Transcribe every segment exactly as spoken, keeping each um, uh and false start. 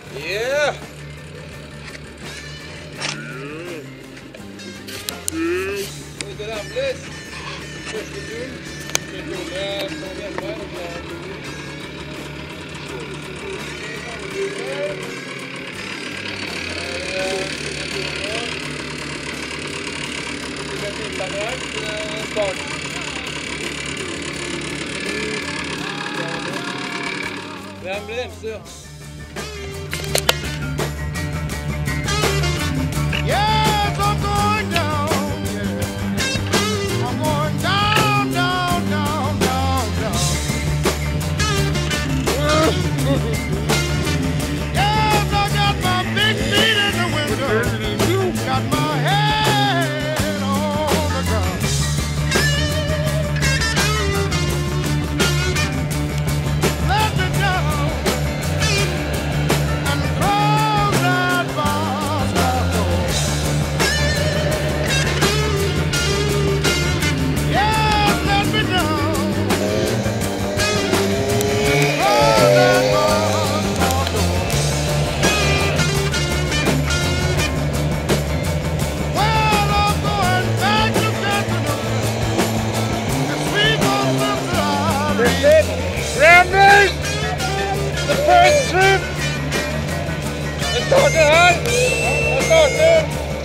Yeah! Ut til Ræmblers. Første turen. Kjørt Ole på Bjellberg. Og det er turen. Ræmblers. Yes, I'm going down. Yeah. I'm going down, down, down, down, down. Yes, I got my big feet in the window. Got my head on the ground. Let me down and close that box door. Yes, let me down. Close that box door. Well, I'm going back to Bethlehem. The sweet old Bethlehem. Ræmblers! The first trip! Det starter her! Det starter!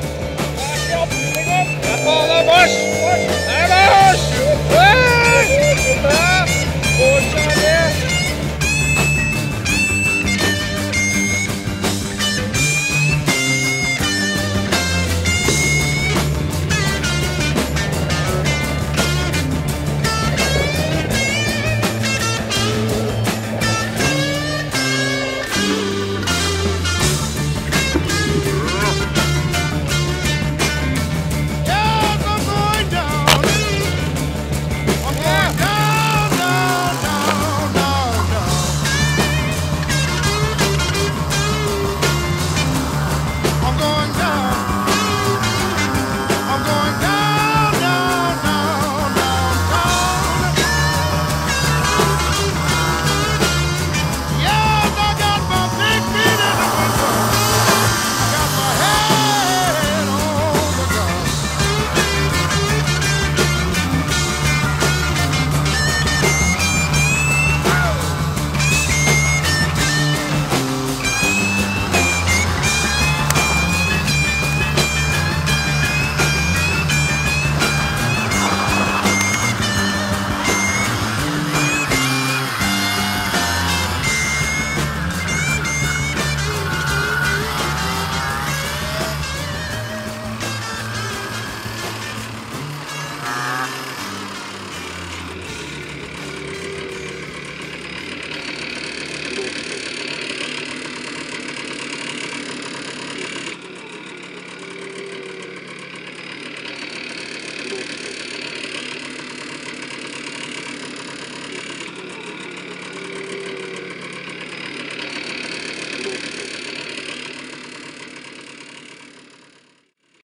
Det er faen av marsj! Det er marsj! Hey!